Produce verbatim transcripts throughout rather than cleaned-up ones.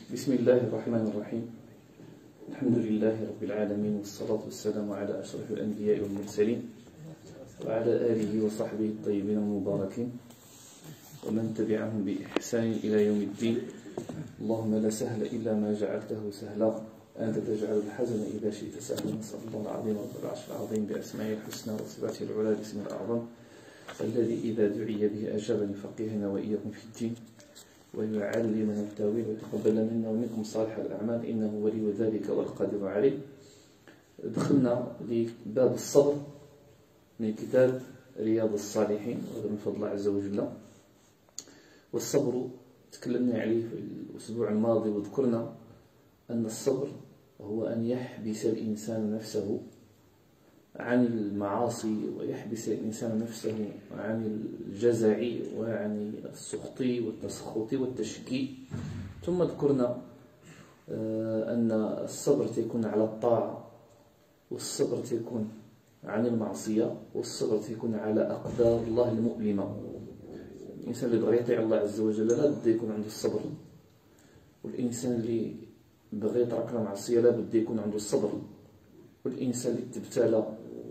بسم الله الرحمن الرحيم. الحمد لله رب العالمين، والصلاة والسلام على أشرف الأنبياء والمرسلين وعلى آله وصحبه الطيبين المباركين ومن تبعهم بإحسان إلى يوم الدين. اللهم لا سهل إلا ما جعلته سهلا، أنت تجعل الحزن إذا شئت سهلا. نسأل الله العظيم رب العرش العظيم بأسمائه الحسنى وصفاته العلى باسمه الأعظم الذي إذا دعي به أجابني فقهنا وإياكم في الدين ويعلمنا التاويل ويتقبل منا ومنكم صالح الأعمال إنه ولي ذلك والقادر عليه. دخلنا لباب الصبر من كتاب رياض الصالحين، وهذا من فضل الله عز وجل. والصبر تكلمنا عليه في الأسبوع الماضي، وذكرنا أن الصبر هو أن يحبس الإنسان نفسه عن المعاصي، ويحبس الإنسان نفسه عن الجزع وعن السخط والتسخط والتشكي. ثم ذكرنا أن الصبر تكون على الطاعة، والصبر تكون عن المعصية، والصبر تكون على أقدار الله المؤلمة. الإنسان اللي بغى يطيع الله عز وجل لا بد يكون عنده الصبر، والإنسان اللي بغى يترك المعصية لا بد يكون عنده الصبر، والإنسان اللي تبتلى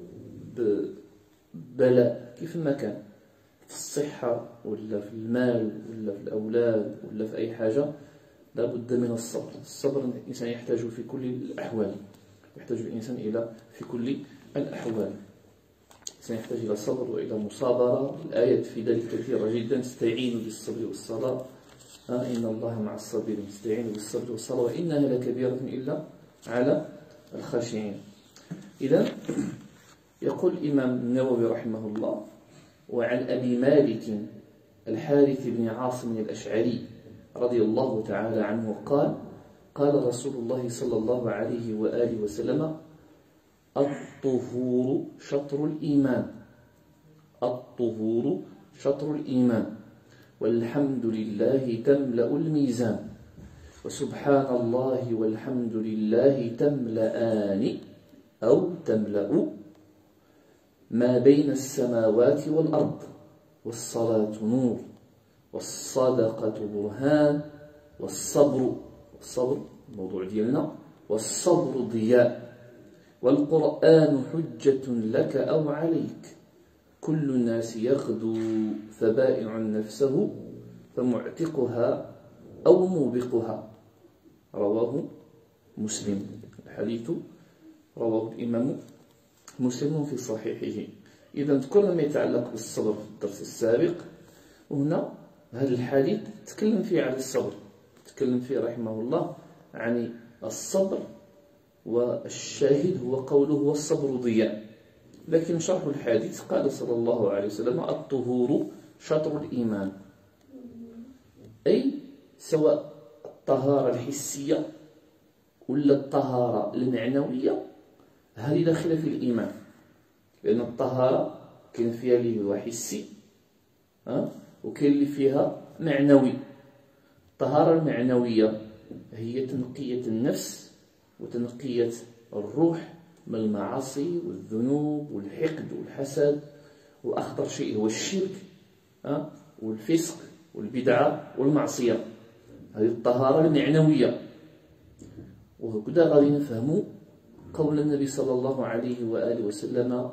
ببلاء كيف ما كان في الصحة ولا في المال ولا في الأولاد ولا في أي حاجة لا بد من الصبر. الصبر الإنسان يحتاج في كل الأحوال، يحتاج الإنسان إلى في كل الأحوال. الإنسان يحتاج إلى صبر وإلى مصابرة. الآيات في ذلك كثيرة جدا. استعينوا بالصبر والصلاة إن الله مع الصابرين. استعينوا بالصبر والصلاة وإنها لكبيرة إلا على الخاشعين. إذا يقول الإمام النووي رحمه الله: وعن أبي مالك الحارث بن عاصم الأشعري رضي الله تعالى عنه قال: قال رسول الله صلى الله عليه وآله وسلم: الطهور شطر الإيمان، الطهور شطر الإيمان، والحمد لله تملأ الميزان، وسبحان الله والحمد لله تملأان أو تملأ ما بين السماوات والأرض، والصلاة نور، والصدقة برهان، والصبر والصبر الموضوع ديالنا والصبر ضياء، والقرآن حجة لك أو عليك، كل الناس يغدو فبائع نفسه فمعتقها أو موبقها. رواه مسلم. الحديث رواه الإمام مسلم في صحيحه. إذا ذكرنا ما يتعلق بالصبر في الدرس السابق، وهنا هذا الحديث تكلم فيه على الصبر، تكلم فيه رحمه الله عن الصبر، والشاهد هو قوله والصبر ضياء. لكن شرح الحديث قال صلى الله عليه وسلم: الطهور شطر الإيمان، أي سواء الطهارة الحسية ولا الطهارة المعنوية هذه داخلة في الإيمان، لأن الطهارة كاين فيها اللي هو حسي أه؟ وكاين اللي فيها معنوي. الطهارة المعنوية هي تنقية النفس وتنقية الروح من المعاصي والذنوب والحقد والحسد، وأخطر شيء هو الشرك أه؟ والفسق والبدعة والمعصية. هذه الطهارة المعنوية. وهكذا غادي نفهموا قول النبي صلى الله عليه وآله وسلم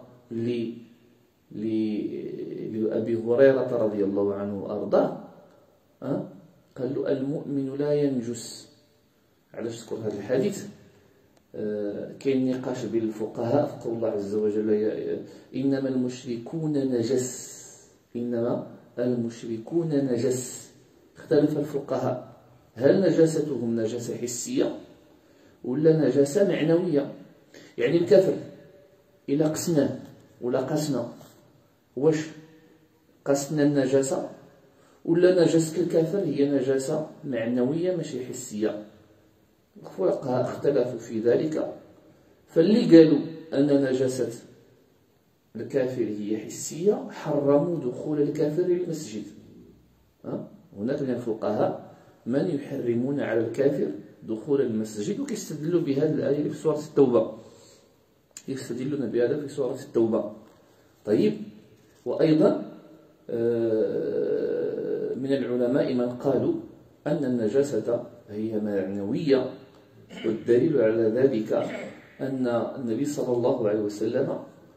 لأبي هريرة رضي الله عنه وأرضاه، أه؟ قال له: المؤمن لا ينجس. علاش تذكر هذا الحديث؟ أه كاين نقاش بين الفقهاء في قول الله عز وجل: إنما المشركون نجس، إنما المشركون نجس. اختلف الفقهاء هل نجاستهم نجاسة حسية ولا نجاسة معنوية؟ يعني الكافر إلا قسناه ولا قسنا، واش قسنا النجاسة ولا نجاسة الكافر هي نجاسة معنوية ماشي حسية؟ الفقهاء اختلفوا في ذلك. فاللي قالوا أن نجاسة الكافر هي حسية حرموا دخول الكافر للمسجد. أه؟ هناك من الفقهاء من يحرمون على الكافر دخول المسجد، وكيستدلوا بهذه الآية في سورة التوبة، يستدلون بهذا في سورة التوبة. طيب، وأيضا من العلماء من قالوا أن النجاسة هي معنوية، والدليل على ذلك أن النبي صلى الله عليه وسلم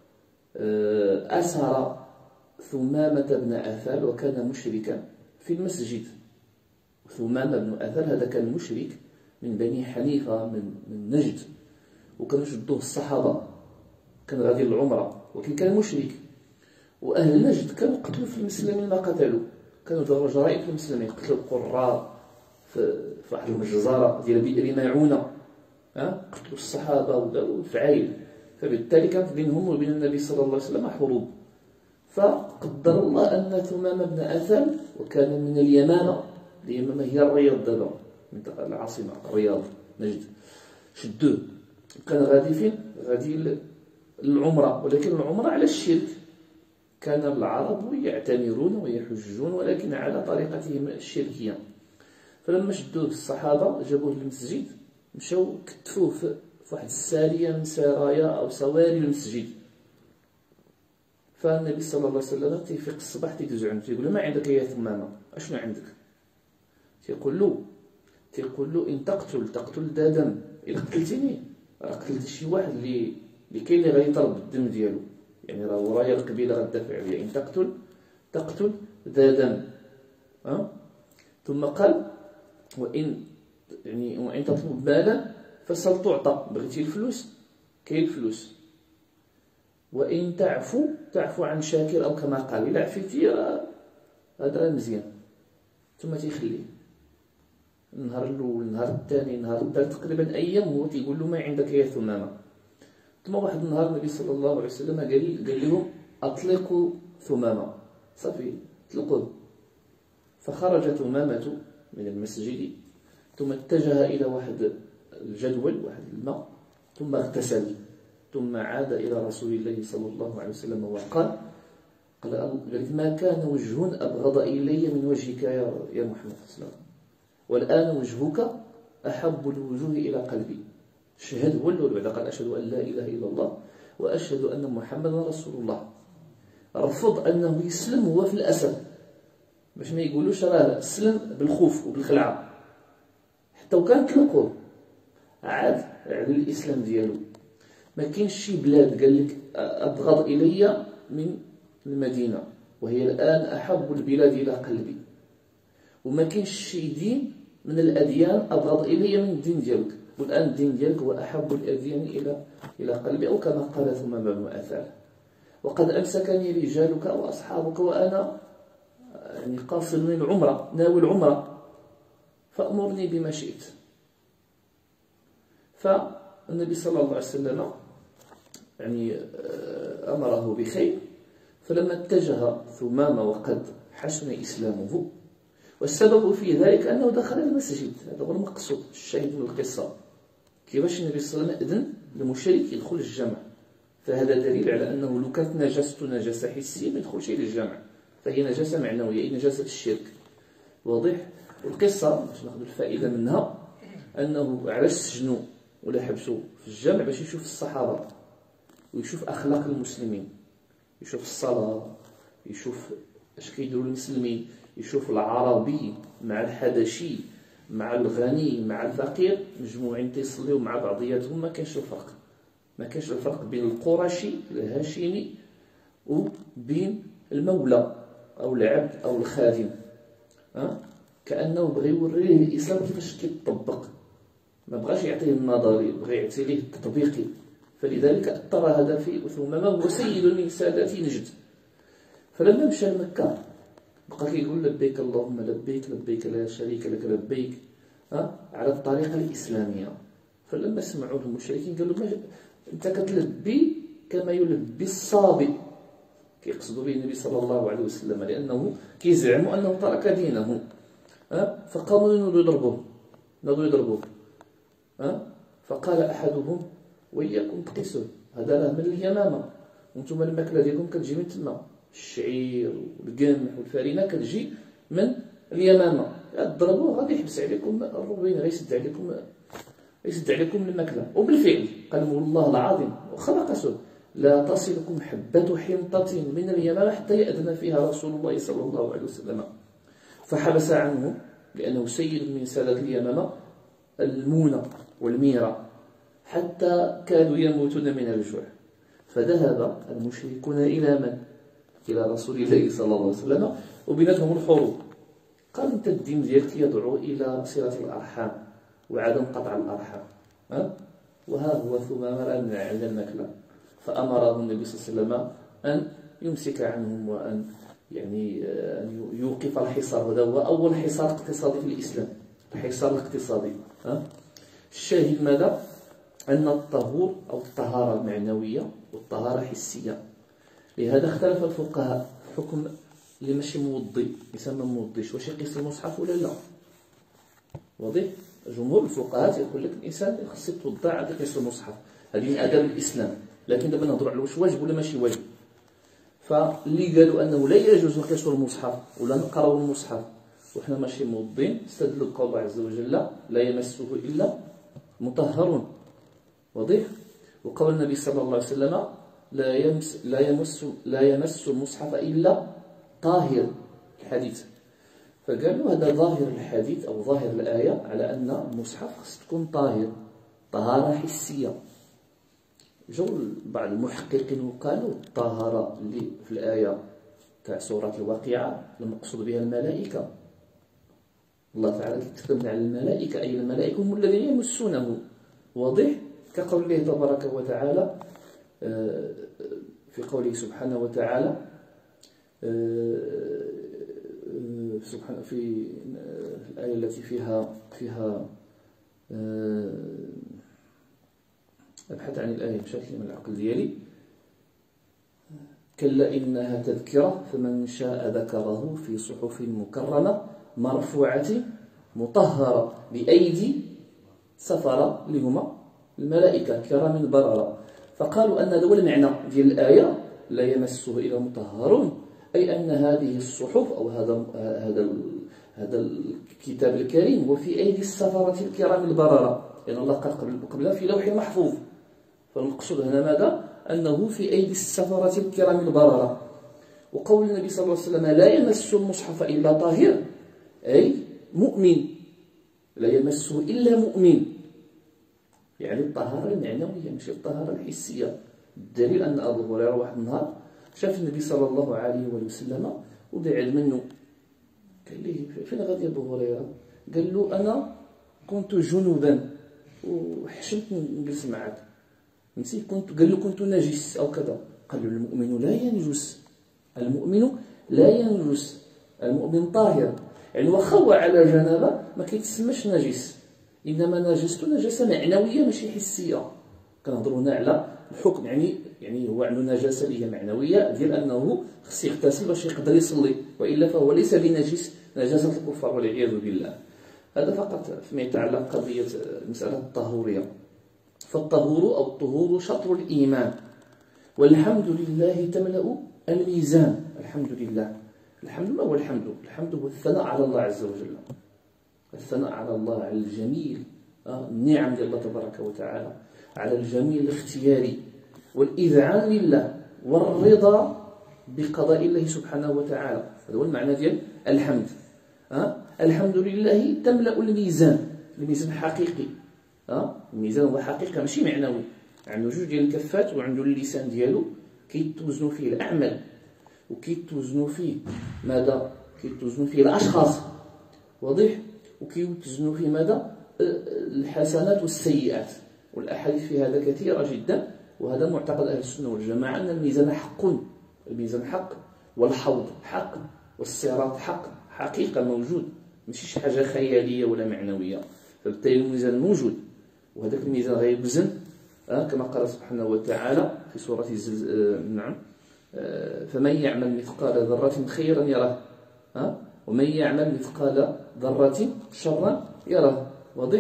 أسر ثمامة بن أثال وكان مشركا في المسجد. ثمامة بن أثال هذا كان مشرك من بني حنيفة من, من نجد، وكانوا شدوه الصحابة، كان غادي للعمرة ولكن كان مشرك. وأهل نجد كانوا قتلوا في المسلمين ما قتلوا، كانوا داروا جرائم في المسلمين، قتلوا القراء في واحد الجزارة ديال بئر معونة، قتلوا الصحابة وداروا الفعايل، فبالتالي كانت بينهم وبين النبي صلى الله عليه وسلم حروب. فقدر الله أن ثمامة بن أثال وكان من اليمامة، اليمامة هي الرياض دابا، منطقة العاصمة الرياض نجد، شدوه كان غادي فين؟ غادي للعمرة، ولكن العمرة على الشرك. كان العرب يعتمرون ويحجون ولكن على طريقتهم الشركية. فلما شدوه الصحابة جابوه للمسجد، مشاو كتفوه في واحد السارية من سرايا أو سواري المسجد. فالنبي صلى الله عليه وسلم تيفيق الصباح تيدوز عنده تيقول له: ما عندك يا ثمامة؟ أشنو عندك؟ تيقول له تيقول له: إن تقتل تقتل ذا دم، إلا قتلتيني راه قتلت شي واحد اللي اللي كاين اللي غادي يطلب الدم ديالو، يعني راه ورايا القبيلة غتدافع عليا، إن تقتل تقتل ذا دم. أه؟ ثم قال: وإن يعني وإن تطلب مالا فسل تعطى، بغيتي الفلوس كاين الفلوس، وإن تعفو تعفو عن شاكر، أو كما قال إلا عفيتي هذا راه مزيان. ثم تيخليه النهار الأول، النهار الثاني، النهار الثالث، تقريبا أيام هو تيقول له: ما عندك يا ثمامة؟ ثم واحد النهار النبي صلى الله عليه وسلم قال قال لهم: أطلقوا ثمامة، صافي اطلقوه. فخرج ثمامة من المسجد، ثم اتجه إلى واحد الجدول، واحد الماء، ثم اغتسل، ثم عاد إلى رسول الله صلى الله عليه وسلم وقال: قال ما كان وجه أبغض إلي من وجهك يا يا محمد صلى الله عليه وسلم، والآن وجهك أحب الوجوه إلى قلبي. شهد هو الأول، بعد قال: أشهد أن لا إله إلا الله وأشهد أن محمدا رسول الله. رفض أنه يسلم هو في الأسر، باش ما يقولوش راه سلم بالخوف وبالخلعة، حتى وكان طلقوه عاد على الإسلام ديالو. ما كاينش شي بلاد قال لك أبغض إلي من المدينة، وهي الآن أحب البلاد إلى قلبي. وما كاينش شي دين من الأديان أبغض إلي من الدين ديالك، والآن الدين ديالك هو أحب الأديان إلى إلى قلبي، أو كما قال ثمامة بن أثال: وقد أمسكني رجالك وأصحابك وأنا يعني قاصد من العمرة، ناوي العمرة، فأمرني بما شئت. فالنبي صلى الله عليه وسلم يعني أمره بخير. فلما اتجه ثمامة وقد حسن إسلامه، والسبب في ذلك أنه دخل المسجد، هذا هو المقصود الشاهد من القصة، كيفاش النبي صلى الله عليه وسلم أذن للمشرك يدخل الجامع. فهذا دليل على أنه لو كانت نجاسته نجاسة حسية ما يدخلش إلى الجامع، فهي نجاسة معنوية، أي نجاسة الشرك. واضح؟ والقصة باش ناخذ الفائدة منها أنه علاش سجنوا ولا حبسوا في الجامع؟ باش يشوف الصحابة ويشوف أخلاق المسلمين، يشوف الصلاة، يشوف اش كيديروا المسلمين، يشوف العربي مع الحبشي مع الغني مع الفقير مجموعين تيصليو مع بعضياتهم، ما كاينش الفرق، ما كاينش الفرق بين القرشي الهاشمي وبين المولى او العبد او الخادم. ها كانه بغى يوري ليه الاسلام كيفاش كيطبق، ما بغاش يعطيه النظري، بغى يعطي ليه التطبيقي. فلذلك اثر هذا في ثمامة، هو سيد من سادات نجد. فلما مشى لمكة بقى كيقول: لبيك اللهم لبيك، لبيك لا شريك لك لبيك، ها على الطريقة الإسلامية. فلما سمعوه المشركين قالوا: ما أنت كتلبي كما يلبي الصابي، كيقصدوا به النبي صلى الله عليه وسلم، لأنه كيزعموا أنه ترك دينه. ها فقاموا ينوضوا يضربوه، نوضوا يضربوه. ها فقال أحدهم: وإياكم تقيسوه، هذا راه من اليمامة، وانتم الماكلة ديالكم كتجي من تما، الشعير والقمح والفرينة كتجي من اليمامة، تضربوه غادي يحبس عليكم الروبين، غيسد عليكم غيسد عليكم الماكلة. وبالفعل قال: والله العظيم واخا ما قاسوه لا تصلكم حبة حنطة من اليمامة حتى يأذن فيها رسول الله صلى الله عليه وسلم. فحبس عنه لأنه سيد من سادة اليمامة المونة والميرة، حتى كانوا يموتون من الجوع. فذهب المشركون إلى من؟ إلى رسول الله صلى الله عليه وسلم، وبيناتهم الحروب. قال أنت الدين ديالك يدعو إلى صلة الأرحام وعدم قطع الأرحام، أه؟ وها هو ثمامة الآن عندنا الماكلة. فأمره النبي صلى الله عليه وسلم أن يمسك عنهم وأن يعني أن يوقف الحصار. وهذا هو أول حصار اقتصادي في الإسلام، الحصار الاقتصادي. أه؟ الشاهد ماذا؟ أن الطهور أو الطهارة المعنوية والطهارة الحسية. لهذا اختلف الفقهاء حكم اللي ماشي موضي، يسمى موضيش، واش يقيس المصحف ولا لا؟ واضح؟ جمهور الفقهاء يقول لك الانسان خصو يتوضا عاد يقيس المصحف، هذه من آداب الاسلام. لكن دابا نهضروا على واش واجب ولا ماشي واجب. فاللي قالوا انه لا يجوز نقيسوا المصحف ولا نقراو المصحف وحنا ماشي موضين، استدلوا بقول الله عز وجل لا يمسه الا مطهرون. واضح؟ وقول النبي صلى الله عليه وسلم لا يمس لا يمس لا يمس المصحف الا طاهر، الحديث. فقالوا هذا ظاهر الحديث أو ظاهر الآية على أن المصحف خص تكون طاهر، طهارة حسية. جو بعض المحققين وقالوا الطهارة اللي في الآية تاع سورة الواقعة المقصود بها الملائكة. الله تعالى كتكلم على الملائكة، أي الملائكة هم الذين يمسونه. واضح؟ كقول الله تبارك وتعالى في قوله سبحانه وتعالى سبحانه في الآية التي فيها فيها أبحث عن الآية مشات لي من العقل ديالي. كلا إنها تذكرة فمن شاء ذكره في صحف مكرمة مرفوعة مطهرة بأيدي سفرة اللي هما الملائكة كرام بررة. فقالوا أن هذا هو المعنى ديال الآية لا يمسه إلا مطهرون، أي أن هذه الصحف أو هذا هذا هذا الكتاب الكريم هو في أيدي السفرة الكرام البررة، لأن الله قال قبل قبلها في لوح محفوظ. فالمقصود هنا ماذا؟ أنه في أيدي السفرة الكرام البررة. وقول النبي صلى الله عليه وسلم لا يمس المصحف إلا طاهر، أي مؤمن، لا يمسه إلا مؤمن، يعني الطهارة المعنوية مش الطهارة الحسية. الدليل أن أبو هريرة واحد النهار شاف النبي صلى الله عليه وسلم وبعد منه، قال ليه فين غادي أبو هريرة؟ قال له أنا كنت جنوبا وحشمت نجلس معك، نسيت كنت، قال له كنت نجس أو كذا. قال له المؤمن لا ينجس، المؤمن لا ينجس، المؤمن طاهر. يعني واخا هو على جنابه ما كيتسمىش نجس، إنما نجسته نجاسة معنوية ماشي حسية. كنهضروا هنا على الحكم، يعني يعني هو عنده نجاسة اللي هي معنوية ديال أنه خص يغتسل باش يقدر يصلي، وإلا فهو ليس بنجس نجاسة الكفار والعياذ بالله. هذا فقط فيما يتعلق قضية المسألة الطهورية. فالطهور أو الطهور شطر الإيمان، والحمد لله تملأ الميزان. الحمد لله، الحمد ما هو الحمد؟ الحمد هو الثناء على الله عز وجل، الثناء على الله، على الجميل، النعم ديال الله تبارك وتعالى، على الجميل الاختياري، والإذعان لله، والرضا بقضاء الله سبحانه وتعالى. هذا هو المعنى ديال الحمد. أه؟ الحمد لله تملأ الميزان، الميزان حقيقي. أه؟ الميزان هو حقيقة ماشي معنوي، عنده جوج ديال الكفات وعنده اللسان ديالو كيتوزنوا فيه الأعمال وكيتوزنوا فيه ماذا؟ كيتوزنوا فيه الأشخاص. واضح؟ وكيوزنوا فيه ماذا؟ الحسنات والسيئات. والأحاديث في هذا كثيرة جدا، وهذا معتقد أهل السنة والجماعة أن الميزان حق، الميزان حق، والحوض حق، والصراط حق، حقيقة موجود، ماشي شي حاجة خيالية ولا معنوية. فبالتالي الميزان موجود، وهذاك الميزان غيوزن آه كما قال سبحانه وتعالى في سورة الزلزال. آه نعم آه فمن يعمل مثقال ذرة خيرا يره، آه ومن يعمل مثقال ذرة شرا يره. واضح؟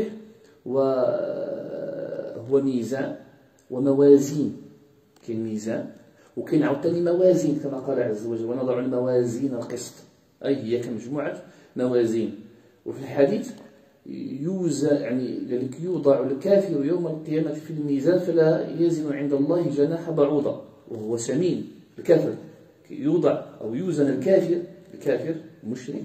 وهو ميزان وموازين. كاين ميزان وكاين عاوتاني موازين كما قال عز وجل ونضع الموازين القسط، أي هي كمجموعة موازين. وفي الحديث يوزن، يعني ذلك يوضع الكافر يوم القيامة في الميزان فلا يزن عند الله جناح بعوضة، وهو سمين. الكافر يوضع أو يوزن الكافر، الكافر المشرك،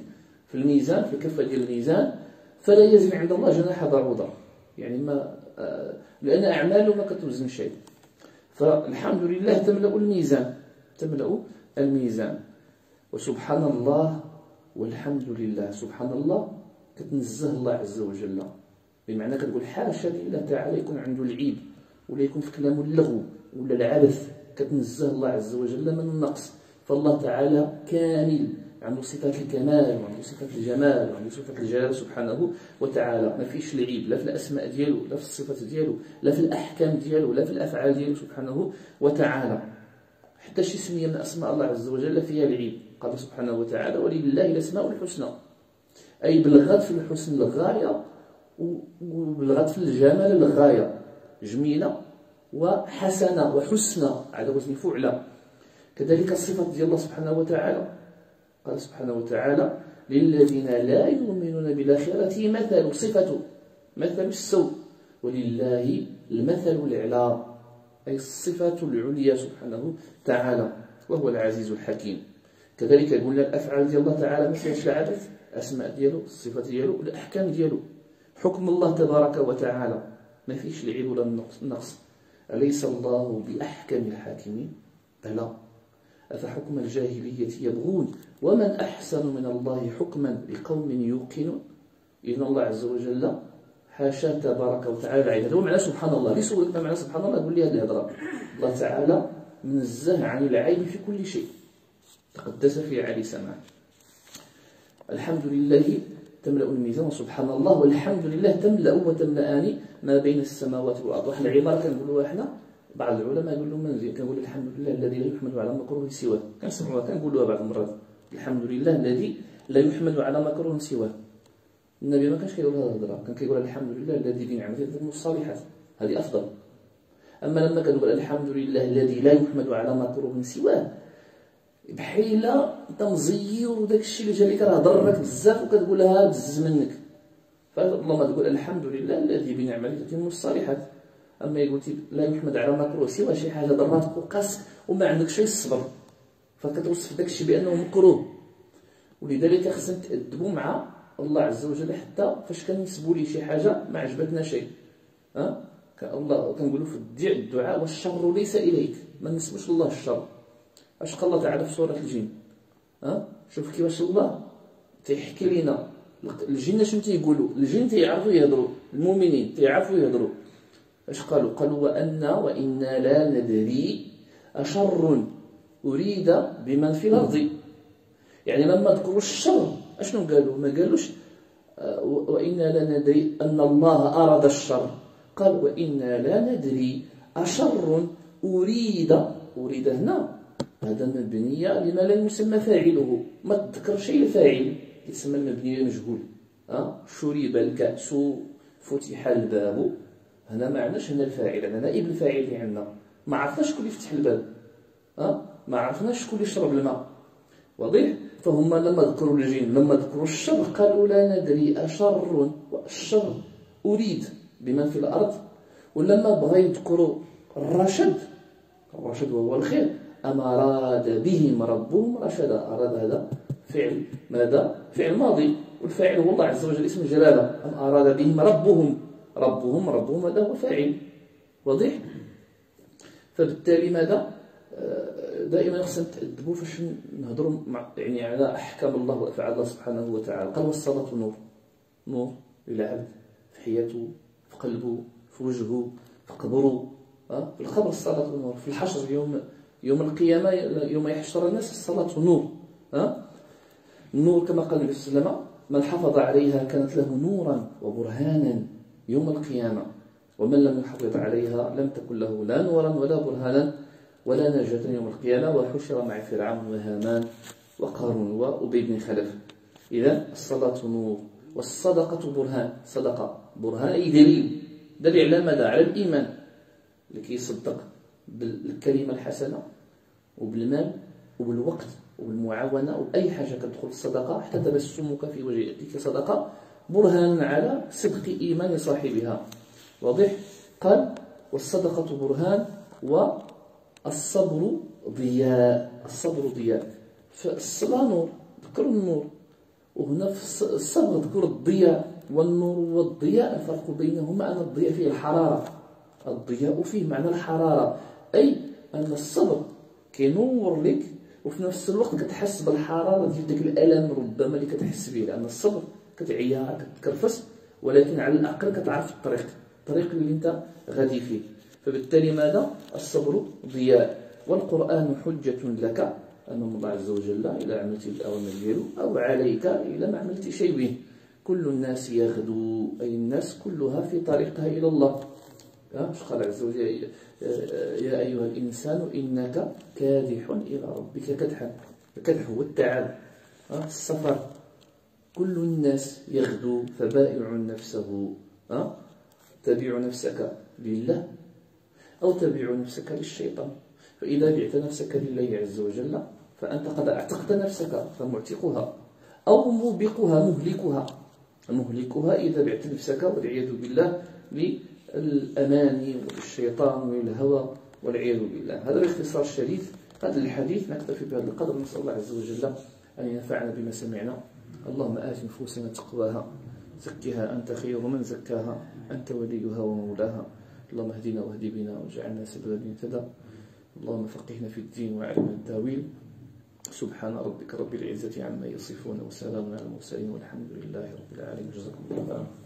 في الميزان، في الكفة ديال الميزان، فلا يزن عند الله جناح بعوضة. يعني ما آه لأن أعماله ما كتوزن شيء. فالحمد لله تملأ الميزان، تملأ الميزان. وسبحان الله والحمد لله، سبحان الله كتنزه الله عز وجل، بمعنى كتقول حاشا لله تعالى يكون عنده العيب ولا يكون في كلامه اللغو ولا العبث، كتنزه الله عز وجل من النقص. فالله تعالى كامل، عنده صفات الكمال وعنده صفات الجمال وعنده صفات الجلال سبحانه وتعالى، ما فيش العيب لا في الأسماء ديالو لا في الصفات ديالو لا في الأحكام ديالو لا في الأفعال ديالو سبحانه وتعالى. حتى شي سمية من أسماء الله عز وجل فيها العيب. قال سبحانه وتعالى ولله الأسماء الحسنى، أي بلغت في الحسن للغاية وبلغت في الجمال للغاية، جميلة وحسنة وحسنى على وزن فعلة. كذلك الصفات ديال الله سبحانه وتعالى، قال سبحانه وتعالى للذين لا يؤمنون بالآخرة مثل، صفة مثل السوء، ولله المثل الأعلى، أي الصفة العليا سبحانه وتعالى، وهو العزيز الحكيم. كذلك قلنا الأفعال ديال الله تعالى ما فيهاش العبث، الأسماء ديالو الصفات ديالو الأحكام ديالو، حكم الله تبارك وتعالى ما فيش العيب ولا النقص. أليس الله بأحكم الحاكمين؟ بلى. أفحكم الجاهلية يبغون ومن أحسن من الله حكما لقوم يوقنون. إن الله عز وجل حاشا تبارك وتعالى العيب. هذا هو معنى سبحان الله. ليس ما معنى سبحان الله قول لي هذه الهضره. الله تعالى منزه عن العيب في كل شيء، تقدس في عالي سماء. الحمد لله تملأ الميزان، وسبحان الله والحمد لله تملأ وتملأان ما بين السماوات والأرض. واحد العبارة كنقولوها حنا، بعض العلماء يقولوا منزل، كنقول الحمد لله الذي لا يحمد على مكروه سواه، كنسمعوها كنقولوها بعض المرات، الحمد لله الذي لا يحمد على مكروه سواه. النبي ما كانش كيقول هذه الهضره، كان كيقول الحمد لله الذي بنعمته تتم الصالحات، هذه افضل. اما لما كنقول الحمد لله الذي لا يحمد على مكروه سواه، بحال انت مزير وداك الشيء اللي جالك راه ضرك بزاف وكتقولها بزز منك. فالله تقول الحمد لله الذي بنعمته تتم الصالحات. اما قلتي لا يحمد على مكروه سوى شي حاجه ضراتك وقاسك وما عندكش شي الصبر، فكتوصف داك الشيء بانه مكروه. ولذلك خصنا نتادبوا مع الله عز وجل، حتى فاش كنسبوا ليه شي حاجه ما عجبتنا شيء، ها الله كنقولوا في الدعاء والشر ليس اليك، ما نسبوش الله الشر. اش قال الله تعالى في سوره الجن؟ ها شوف كيفاش الله تيحكي لنا الجن شنو تيقولوا. الجن تيعرفوا يهضروا، المؤمنين تيعرفوا يهضروا. اش قالوا؟ قالوا وأنا وإنا لا ندري أشر أريد بمن في الأرض. يعني لما ذكروا الشر اشنو قالوا؟ ما قالوش وإنا لا ندري أن الله أراد الشر، قال وإنا لا ندري أشر أريد. أريد هنا هذا مبنية لما لم يسمى فاعله، ما تذكر شيء الفاعل يسمى المبني مجهول. ها شرب الكأس فتح الباب، هنا ما عندناش هنا الفاعل، هنا نائب الفاعل اللي عندنا. ما عرفناش شكون اللي يفتح الباب، ها ما عرفناش شكون اللي يشرب الماء. واضح؟ فهم لما ذكروا الجن لما ذكروا الشر قالوا لا ندري أشر والشر أريد بمن في الأرض. ولما بغى يذكروا الرشد، الرشد وهو الخير، أم أراد بهم ربهم رشدا. أراد هذا فعل ماذا؟ فعل ماضي، والفاعل هو الله عز وجل اسم الجلالة. أم أراد بهم ربهم، ربهم ربهم هذا هو فاعل. واضح؟ فبالتالي ماذا؟ دائما خصنا نتأدبوا فاش نهضروا يعني على أحكام الله وأفعال الله سبحانه وتعالى. قال والصلاة نور، نور للعبد في حياته، في قلبه، في وجهه، في قبره. في القبر الصلاة نور، في الحشر يوم يوم القيامة يوم يحشر الناس الصلاة نور. ها النور كما قال النبي صلى الله عليه وسلم من حافظ عليها كانت له نورا وبرهانا يوم القيامة، ومن لم يحافظ عليها لم تكن له لا نورا ولا برهانا ولا نجاة يوم القيامة، وحشر مع فرعون وهامان وقارون وأبي بن خلف. إذا الصلاة نور والصدقة برهان. صدقة برهان أي دليل، دليل على ماذا؟ على الإيمان، اللي كيصدق بالكلمة الحسنة وبالمال وبالوقت وبالمعاونة وبأي حاجة كتدخل الصدقة، حتى تبسمك في وجه أخيك صدقة، برهان على صدق إيمان صاحبها. واضح؟ قال والصدقة برهان والصبر ضياء. الصبر ضياء، فالصلاة نور، ذكر النور، وهنا في الصبر ذكر الضياء والنور والضياء. الفرق بينهما أن الضياء فيه الحرارة، الضياء فيه معنى الحرارة، أي أن الصبر كينور لك وفي نفس الوقت كتحس بالحرارة ديال داك الألم ربما اللي كتحس به، لأن الصبر كتعيا كتكرفس ولكن على الأقل كتعرف الطريق الطريق اللي أنت غادي فيه. فبالتالي ماذا؟ الصبر ضياء. والقرآن حجة لك أمام الله عز وجل إلى عملت الأوامر ديالو أو عليك إلى ما عملت شيء به. كل الناس يغدو، أي الناس كلها في طريقها إلى الله. اش قال عز وجل؟ يا أيها الإنسان إنك كادح إلى ربك كدحا. الكدح هو التعب، السفر. كل الناس يغدو فبائع نفسه، تبيع نفسك لله أو تبيع نفسك للشيطان. فإذا بعت نفسك لله عز وجل فأنت قد اعتقت نفسك فمعتقها أو موبقها مهلكها. مهلكها إذا بعت نفسك والعياذ بالله للأماني والشيطان والهوى والعياذ بالله. هذا باختصار شديد هذا الحديث. نكتفي بهذا القدر. نسأل الله عز وجل أن ينفعنا بما سمعنا. اللهم آت نفوسنا تقواها زكها أنت خير من زكاها أنت وليها ومولاها. اللهم اهدنا واهد بنا واجعلنا سببا للهدى. اللهم فقهنا في الدين وعلمنا التاويل. سبحان ربك رب العزة عما يصفون وسلام على المرسلين والحمد لله رب العالمين. جزاكم الله خيرا.